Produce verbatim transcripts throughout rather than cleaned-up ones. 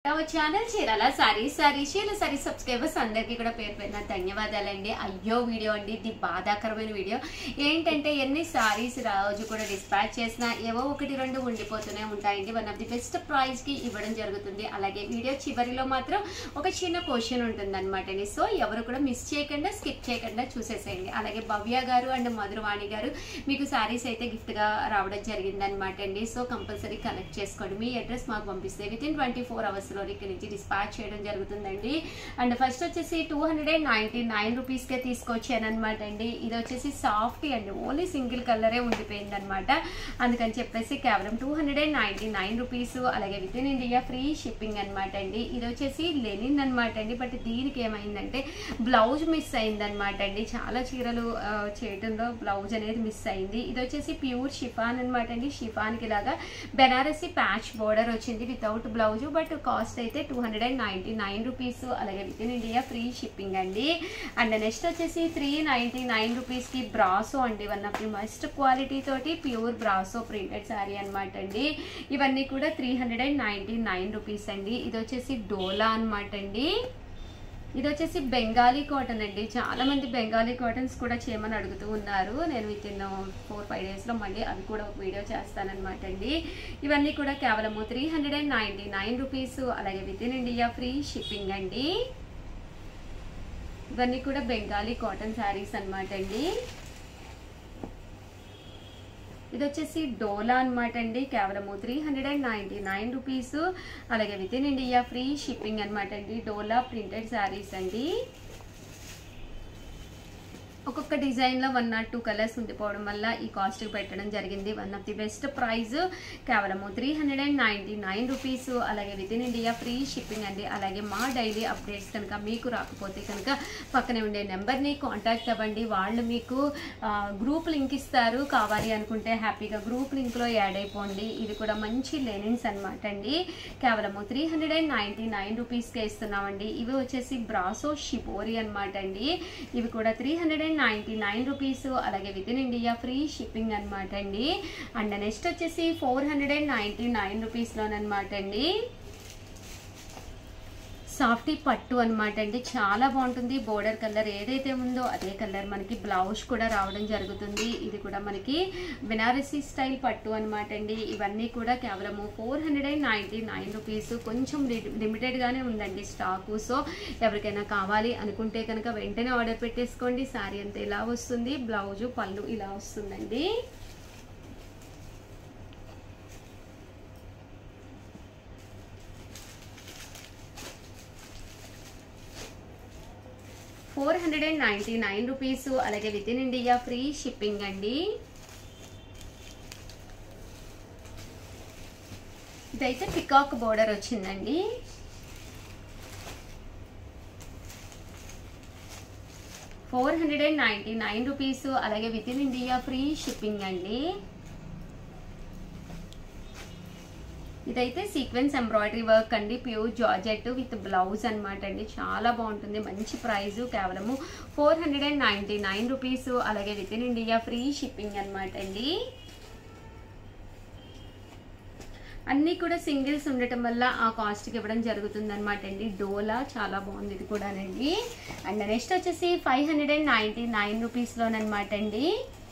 Channel Chirala saree sorry చీల saree subscribers అందరికీ కూడా పేరు పేరున ధన్యవాదాలండి. అయ్యో వీడియో అండి, ఇది బాధాకరమైన వీడియో. ఏంటంటే ఎన్ని సారీస్ రోజు కూడా డిస్పాచ్ చేసినా ఏవో ఒకటి రెండు ఉండిపోతూనే ఉంటాయండి. One of the best price కి ఇవ్వడం జరుగుతుంది. అలాగే వీడియో చివరిలో మాత్రం ఒక చిన్న క్వశ్చన్ ఉంటుంది అనమాట అండి. సో ఎవరు కూడా మిస్ చేయకుండా స్కిప్ చేయకుండా చూసేసేయండి. అలాగే భవ్య గారు అండ్ మధురవాణి గారు మీకు సారీస్ అయితే గిఫ్ట్ గా రావడం జరిగింది అనమాట అండి. సో కంపల్సరీ కలెక్ట్ చేసుకోండి. మీ అడ్రస్ మాకు పంపిస్తే within twenty four hours ఇక్కడ నుంచి డిస్పాచ్ చేయడం జరుగుతుందండి. అండ్ ఫస్ట్ వచ్చేసి two hundred and ninety nine rupees కే తీసుకొచ్చాను అనమాట అండి. ఇది వచ్చేసి సాఫ్ట్ అండి, ఓన్లీ సింగిల్ కలరే ఉండిపోయింది అనమాట. అందుకని చెప్పేసి కేవలం two hundred and ninety nine rupees అలాగే within India free shipping అనమాట అండి. ఇది వచ్చేసి లెనిన్ అనమాట అండి. బట్ దీనికి ఏమైందంటే బ్లౌజ్ మిస్ అయింది అనమాట అండి. చాలా చీరలు చేయడంలో బ్లౌజ్ అనేది మిస్ అయింది. ఇది వచ్చేసి ప్యూర్ షిఫాన్ అనమాట అండి. షిఫాన్కి లాగా బెనారసి ప్యాచ్ బోర్డర్ వచ్చింది వితౌట్ బ్లౌజ్. బట్ కాస్ట్ అయితే two hundred and ninety nine rupees అలాగే within India free shipping అండి. అండ్ నెక్స్ట్ వచ్చేసి త్రీ నైన్టీ నైన్ రూపీస్ కి బ్రాసో అండి. One of the must quality తోటి ప్యూర్ బ్రాసో ప్రింటెడ్ శారీ అనమాట అండి. ఇవన్నీ కూడా three hundred and ninety nine rupees అండి. ఇది వచ్చేసి డోలా అనమాట అండి. ఇది వచ్చేసి బెంగాలీ కాటన్ అండి. చాలా మంది బెంగాలీ కాటన్స్ కూడా చేయమని అడుగుతూ ఉన్నారు. నేను విత్ ఇన్ ఫోర్ ఫైవ్ డేస్లో మళ్ళీ అవి కూడా ఒక వీడియో చేస్తానమాట అండి. ఇవన్నీ కూడా కేవలము three hundred and ninety nine rupees అలాగే within India free shipping అండి. ఇవన్నీ కూడా బెంగాలీ కాటన్ శారీస్ అనమాట అండి. ఇది వచ్చేసి డోలా అనమాట అండి. కేవలము three hundred and ninety nine rupees అలాగే within India free shipping అనమాట అండి. డోలా ప్రింటెడ్ శారీస్ అండి. ఒక్కొక్క డిజైన్లో వన్ నాట్ టూ కలర్స్ ఉండిపోవడం వల్ల ఈ కాస్ట్కి పెట్టడం జరిగింది. One of the best price కేవలము three hundred and ninety nine rupees అలాగే within India free shipping అండి. అలాగే మా డైలీ అప్డేట్స్ కనుక మీకు రాకపోతే కనుక పక్కనే ఉండే నెంబర్ని కాంటాక్ట్ అవ్వండి. వాళ్ళు మీకు గ్రూప్ లింక్ ఇస్తారు. కావాలి అనుకుంటే హ్యాపీగా గ్రూప్ లింక్లో యాడ్ అయిపోండి. ఇది కూడా మంచి లెనిన్స్ అనమాట అండి. కేవలము three hundred and ninety nine రూపీస్కే ఇస్తున్నామండి. ఇవి వచ్చేసి బ్రాసో షిపోరి అనమాట అండి. ఇవి కూడా three hundred ninety nine rupees అలాగే within India free shipping అనమాట అండి. అండ్ నెక్స్ట్ వచ్చేసి four hundred and ninety nine రూపీస్లోనమాట అండి. సాఫ్టీ పట్టు అనమాట అండి. చాలా బాగుంటుంది. బోర్డర్ కలర్ ఏదైతే ఉందో అదే కలర్ మనకి బ్లౌజ్ కూడా రావడం జరుగుతుంది. ఇది కూడా మనకి బెనారసీ స్టైల్ పట్టు అనమాట అండి. ఇవన్నీ కూడా కేవలము four hundred and ninety nine rupees. కొంచెం లిమిటెడ్గానే ఉందండి స్టాకు. సో ఎవరికైనా కావాలి అనుకుంటే కనుక వెంటనే ఆర్డర్ పెట్టేసుకోండి. శారీ అంతా ఇలా వస్తుంది, బ్లౌజు పళ్ళు ఇలా వస్తుందండి. Four hundred and ninety nine rupees అలాగే within India free shipping అండి. ఇదైతే పికాక్ బోర్డర్ వచ్చిందండి. Four hundred and ninety nine rupees అలాగే within India free shipping అండి. ఇదైతే సీక్వెన్స్ ఎంబ్రాయిడరీ వర్క్ అండి. ప్యూర్ జార్జెట్ విత్ బ్లౌజ్ అనమాట అండి. చాలా బాగుంటుంది. మంచి ప్రైస్ కేవలము four hundred and ninety nine rupees అలాగే within India free shipping అనమాట అండి. అన్నీ కూడా సింగిల్స్ ఉండటం వల్ల ఆ కాస్ట్కి ఇవ్వడం జరుగుతుంది అనమాట అండి. డోలా చాలా బాగుంది ఇది కూడానండి. అండ్ నెక్స్ట్ వచ్చేసి five hundred and ninety nine రూపీస్లోనమాట అండి.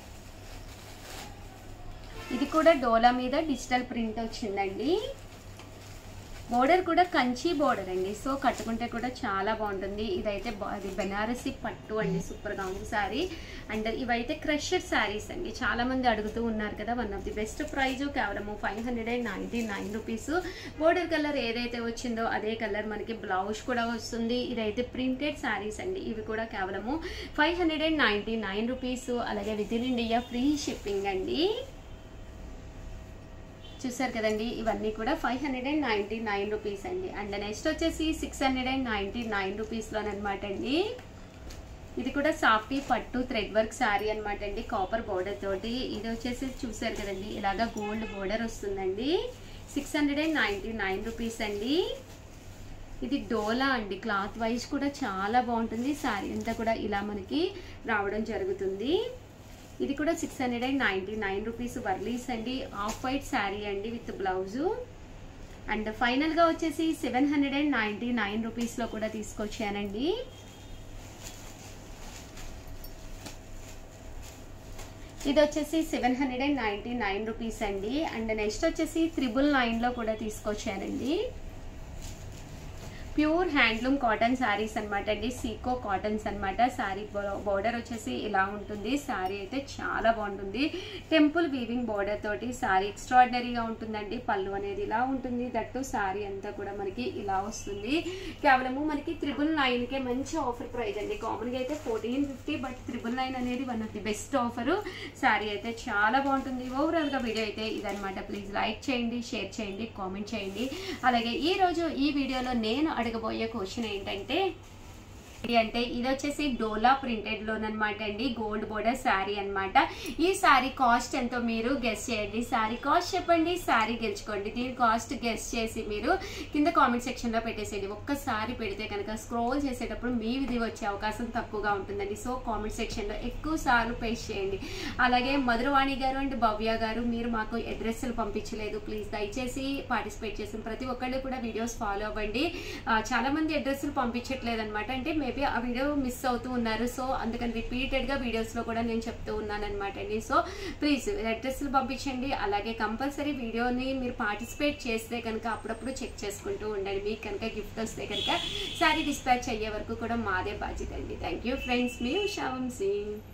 ఇది కూడా డోలా మీద డిజిటల్ ప్రింట్ వచ్చిందండి. బోర్డర్ కూడా కంచి బోర్డర్ అండి. సో కట్టుకుంటే కూడా చాలా బాగుంటుంది. ఇదైతే అది బెనారసి పట్టు అండి. సూపర్గా ఉంది శారీ. అండ్ ఇవైతే క్రషర్ శారీస్ అండి. చాలా మంది అడుగుతూ ఉన్నారు కదా. One of the best price కేవలము five hundred and ninety nine rupees. Border colour ఏదైతే వచ్చిందో అదే కలర్ మనకి బ్లౌజ్ కూడా వస్తుంది. ఇదైతే ప్రింటెడ్ శారీస్ అండి. ఇవి కూడా కేవలము five hundred and ninety nine rupees అలాగే within India free shipping అండి. చూసారు కదండి. ఇవన్నీ కూడా five hundred and ninety nine rupees అండి. అండ్ నెక్స్ట్ వచ్చేసి six hundred and ninety nine రూపీస్లోనమాట అండి. ఇది కూడా సాఫ్టీ పట్టు థ్రెడ్ వర్క్ శారీ అనమాట అండి. కాపర్ బోర్డర్ తోటి. ఇది వచ్చేసి చూసారు కదండి ఇలాగా గోల్డ్ బోర్డర్ వస్తుందండి. Six hundred and ninety nine rupees అండి. ఇది డోలా అండి. క్లాత్ వైజ్ కూడా చాలా బాగుంటుంది. శారీ అంతా కూడా ఇలా మనకి రావడం జరుగుతుంది. ఇది కూడా six hundred and ninety nine rupees వర్లీస్ అండి. ఆఫ్ వైట్ శారీ అండి విత్ బ్లౌజు. అండ్ ఫైనల్గా వచ్చేసి seven hundred and ninety nine రూపీస్లో కూడా తీసుకొచ్చానండి. ఇది వచ్చేసి seven hundred and ninety nine rupees అండి. అండ్ నెక్స్ట్ వచ్చేసి త్రిబుల్ నైన్లో కూడా తీసుకొచ్చానండి. ప్యూర్ హ్యాండ్లూమ్ కాటన్ శారీస్ అనమాట అండి, సీకో కాటన్స్ అనమాట. శారీ బోర్డర్ వచ్చేసి ఇలా ఉంటుంది. శారీ అయితే చాలా బాగుంటుంది. టెంపుల్ వీవింగ్ బోర్డర్ తోటి శారీ ఎక్స్ట్రాడినరీగా ఉంటుందండి. పళ్ళు అనేది ఇలా ఉంటుంది. దట్టు శారీ అంతా కూడా మనకి ఇలా వస్తుంది. కేవలము మనకి త్రిబుల్ నైన్కే మంచి ఆఫర్ ప్రైస్ అండి. కామన్గా అయితే fourteen fifty but triple nine అనేది one of the best offer. Saree అయితే చాలా బాగుంటుంది. ఓవరాల్గా వీడియో అయితే ఇదనమాట. ప్లీజ్ లైక్ చేయండి, షేర్ చేయండి, కామెంట్ చేయండి. అలాగే ఈరోజు ఈ వీడియోలో నేను అడగబోయే క్వశ్చన్ ఏంటంటే అంటే ఇది వచ్చేసి డోలా ప్రింటెడ్ లోనమాట అండి, గోల్డ్ బోర్డర్ శారీ అనమాట. ఈ శారీ కాస్ట్ ఎంతో మీరు గెస్ చేయండి. శారీ కాస్ట్ చెప్పండి, శారీ గెలుచుకోండి. దీని కాస్ట్ గెస్ చేసి మీరు కింద కామెంట్ సెక్షన్ లో పెట్టేసేయండి. ఒక్కసారి పెడితే కనుక స్క్రోల్ చేసేటప్పుడు మీ విధి వచ్చే అవకాశం తక్కువగా ఉంటుందండి. సో కామెంట్ సెక్షన్ లో ఎక్కువ సార్లు పేస్ట్ చేయండి. అలాగే మధురవాణి గారు అండ్ భవ్య గారు మీరు మాకు అడ్రస్లు పంపించలేదు. ప్లీజ్ దయచేసి పార్టిసిపేట్ చేసిన ప్రతి ఒక్కళ్ళు కూడా వీడియోస్ ఫాలో అవ్వండి. చాలా మంది అడ్రస్లు పంపించట్లేదు అనమాట. అంటే మేబీ ఆ వీడియో మిస్ అవుతూ ఉన్నారు. సో అందుకని రిపీటెడ్ గా వీడియోస్ లో కూడా నేను చెప్తూ ఉన్నాను అనమాట అండి. సో ప్లీజ్ అడ్రస్లు పంపించండి. అలాగే కంపల్సరీ వీడియోని మీరు పార్టిసిపేట్ చేస్తే కనుక అప్పుడప్పుడు చెక్ చేసుకుంటూ ఉండండి. మీకు కనుక గిఫ్ట్ వస్తే కనుక శారీ డిస్పాచ్ అయ్యే వరకు కూడా మాదే బాధ్యత అండి. థ్యాంక్ యూ ఫ్రెండ్స్, మీ Usha Vamshi.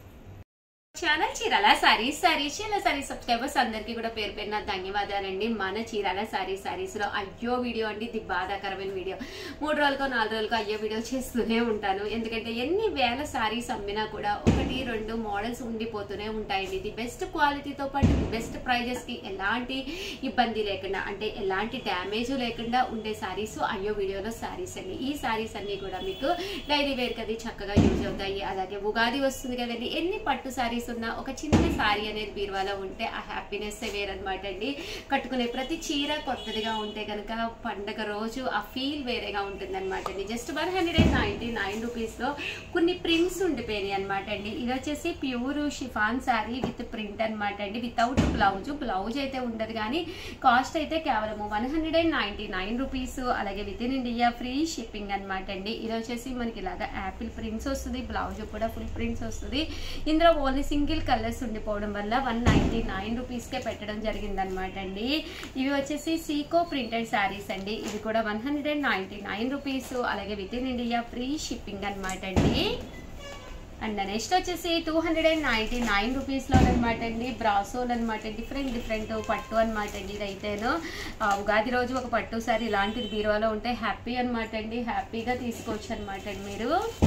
Channel Chirala sarees sorry Chirala saree subscribers అందరికీ కూడా పేరు పేరున ధన్యవాదాలండి. మన చీరాల సారీ సారీస్ లో అయ్యో వీడియో అండి, ఇది బాధాకరమైన వీడియో. మూడు రోజులకో నాలుగు రోజులకో అయ్యో వీడియో చేస్తూనే ఉంటాను. ఎందుకంటే ఎన్ని వేల సారీస్ అమ్మినా కూడా ఒకటి రెండు మోడల్స్ ఉండిపోతూనే ఉంటాయండి. ఇది బెస్ట్ క్వాలిటీతో పాటు బెస్ట్ ప్రైజెస్ కి ఎలాంటి ఇబ్బంది లేకుండా, అంటే ఎలాంటి డ్యామేజ్ లేకుండా ఉండే సారీస్ అయ్యో వీడియోలో సారీస్ అండి. ఈ సారీస్ అన్ని కూడా మీకు డైలీ వేర్ కది చక్కగా యూజ్ అవుతాయి. అలాగే ఉగాది వస్తుంది కదండి, ఎన్ని పట్టు సారీస్ ఉన్న ఒక చిన్న సారీ అనేది బీరువాలో ఉంటే ఆ హ్యాపీనెస్ వేరనమాట అండి. కట్టుకునే ప్రతి చీర కొత్తదిగా ఉంటే కనుక పండగ రోజు ఆ ఫీల్ వేరేగా ఉంటుంది అనమాట అండి. Just one hundred and ninety nine rupees లో కొన్ని ప్రింట్స్ ఉండిపోయినాయి అనమాట అండి. ఇది వచ్చేసి pure chiffon saree with print అనమాట అండి, వితౌట్ బ్లౌజ్. బ్లౌజ్ అయితే ఉండదు కానీ కాస్ట్ అయితే కేవలం one hundred and ninety nine rupees. అలాగే within India free shipping అనమాట అండి. ఇది వచ్చేసి మనకి ఇలాగా యాపిల్ ప్రింట్స్ వస్తుంది, బ్లౌజ్ కూడా ఫుల్ ప్రింట్స్ వస్తుంది. ఇందులో ఓన్లీ సింగిల్ కలర్స్ ఉండిపోవడం వల్ల వన్ నైన్టీ నైన్ రూపీస్కే పెట్టడం జరిగిందనమాట అండి. ఇవి వచ్చేసి సీకో ప్రింటెడ్ శారీస్ అండి. ఇది కూడా one hundred and ninety nine rupees. అలాగే within India free shipping అనమాట అండి. అండ్ నెక్స్ట్ వచ్చేసి two hundred and ninety nine రూపీస్లో అనమాట అండి, బ్రాసోల్ అనమాట. డిఫరెంట్ డిఫరెంట్ పట్టు అనమాట అండి. ఇదైతేను ఉగాది రోజు ఒక పట్టు సారీ ఇలాంటిది బీరువాలో ఉంటే హ్యాపీ అనమాట అండి. హ్యాపీగా తీసుకోవచ్చు అనమాట అండి మీరు.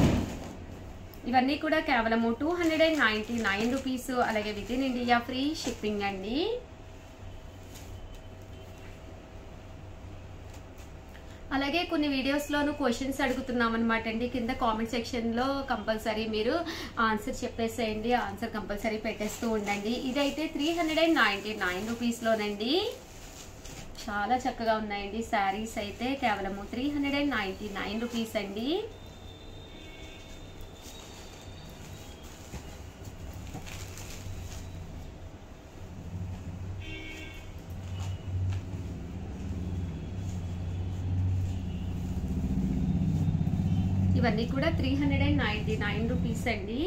ఇవన్నీ కూడా కేవలము two hundred and ninety nine rupees. అలాగే within India free shipping అండి. అలాగే కొన్ని వీడియోస్లోనూ క్వశ్చన్స్ అడుగుతున్నాం అనమాట అండి. కింద కామెంట్ సెక్షన్లో కంపల్సరీ మీరు ఆన్సర్ చెప్పేసేయండి. ఆన్సర్ కంపల్సరీ పెట్టేస్తూ ఉండండి. ఇదైతే three hundred and ninety nine రూపీస్లోనండి. చాలా చక్కగా ఉన్నాయండి శారీస్ అయితే. కేవలము three hundred and ninety nine rupees అండి. ఇవన్నీ కూడా three hundred and ninety nine rupees అండి.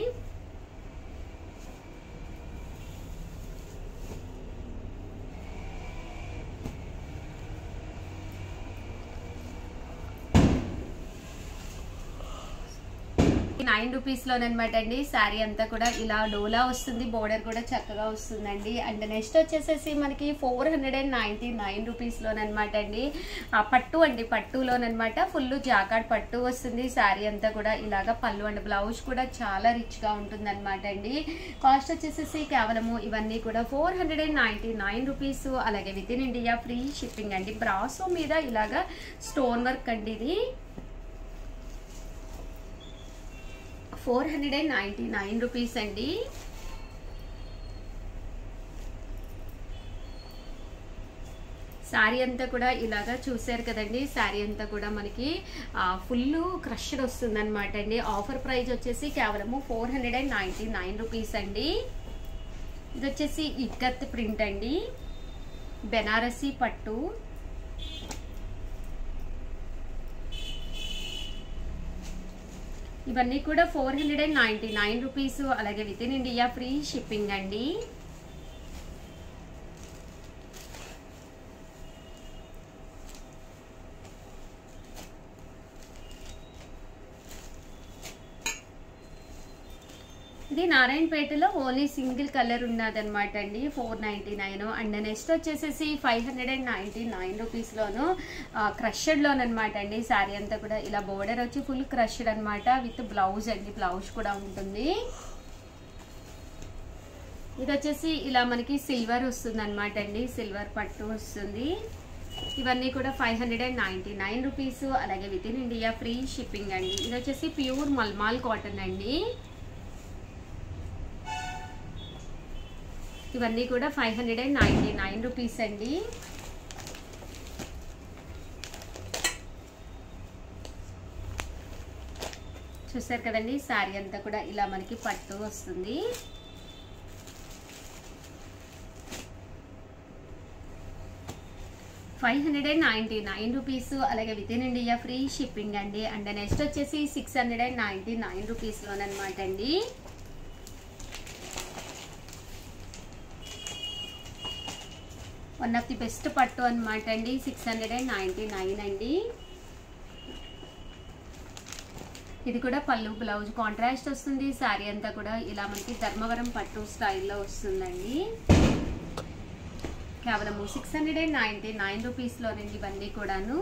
నైన్ రూపీస్ లోనమాట అండి. శారీ అంతా కూడా ఇలా డోలా వస్తుంది, బోర్డర్ కూడా చక్కగా వస్తుందండి. అండ్ నెక్స్ట్ వచ్చేసేసి మనకి four hundred and ninety nine rupees లోనమాట అండి. పట్టు అండి, పట్టులోనమాట ఫుల్ జాకాడ్ పట్టు వస్తుంది. శారీ అంతా కూడా ఇలాగా పళ్ళు అండ్ బ్లౌజ్ కూడా చాలా రిచ్ గా ఉంటుంది అనమాట అండి. కాస్ట్ వచ్చేసేసి కేవలము ఇవన్నీ కూడా four hundred and ninety nine rupees. అలాగే within India free shipping అండి. బ్రాసో మీద ఇలాగా స్టోన్ వర్క్ అండి. ఇది four hundred and ninety nine rupees అండి. శారీ అంతా కూడా ఇలాగా చూసారు కదండి. శారీ అంతా కూడా మనకి ఫుల్ క్రష్డ్ వస్తుంది అనమాట అండి. ఆఫర్ ప్రైస్ వచ్చేసి కేవలము four hundred and ninety nine rupees అండి. ఇది వచ్చేసి ఇక్కత్ ప్రింట్ అండి, బెనారసీ పట్టు. ఇవన్నీ కూడా four hundred and ninety nine rupees, అలాగే within India free shipping అండి. ఇది నారాయణపేటలో ఓన్లీ సింగిల్ కలర్ ఉన్నదనమాట అండి, four ninety nine. And next వచ్చేసేసి five hundred and ninety nine రూపీస్లోను క్రషెడ్లోనమాట అండి. శారీ అంతా కూడా ఇలా బోర్డర్ వచ్చి ఫుల్ క్రషెడ్ అనమాట, విత్ బ్లౌజ్ అండి, బ్లౌజ్ కూడా ఉంటుంది. ఇది వచ్చేసి ఇలా మనకి సిల్వర్ వస్తుంది అనమాట అండి, సిల్వర్ పట్టు వస్తుంది. ఇవన్నీ కూడా five hundred and ninety nine rupees, అలాగే within India free shipping అండి. ఇది వచ్చేసి ప్యూర్ మల్మాల్ కాటన్ అండి. ఇవన్నీ కూడా five hundred and ninety nine rupees అండి. చూసారు కదండి, శారీ అంతా కూడా ఇలా మనకి పట్టు వస్తుంది. Five hundred and ninety nine rupees, అలాగే within India free shipping అండి. అండ్ నెక్స్ట్ వచ్చేసి six hundred and ninety nine రూపీస్లోనమాట అండి. వన్ ఆఫ్ ది బెస్ట్ పట్టు అనమాట అండి, six hundred and ninety nine అండి. ఇది కూడా పళ్ళు బ్లౌజ్ కాంట్రాస్ట్ వస్తుంది. శారీ అంతా కూడా ఇలా మనకి ధర్మవరం పట్టు స్టైల్లో వస్తుందండి. కేవలం six hundred and ninety nine రూపీస్లోనండి ఇవన్నీ కూడాను.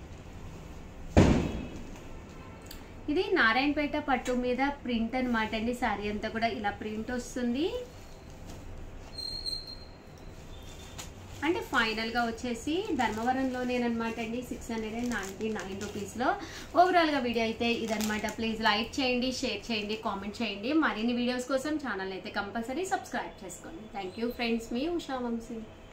ఇది నారాయణపేట పట్టు మీద ప్రింట్ అనమాట అండి, శారీ అంతా కూడా ఇలా ప్రింట్ వస్తుంది. అంటే ఫైనల్గా వచ్చేసి ధర్మవరంలోనేనమాట అండి, six hundred and ninety nine రూపీస్లో. ఓవరాల్గా వీడియో అయితే ఇదనమాట. ప్లీజ్ లైక్ చేయండి, షేర్ చేయండి, కామెంట్ చేయండి. మరిన్ని వీడియోస్ కోసం ఛానల్ అయితే కంపల్సరీ సబ్స్క్రైబ్ చేసుకోండి. థ్యాంక్ యూ ఫ్రెండ్స్, మీ ఉషా వంశీ.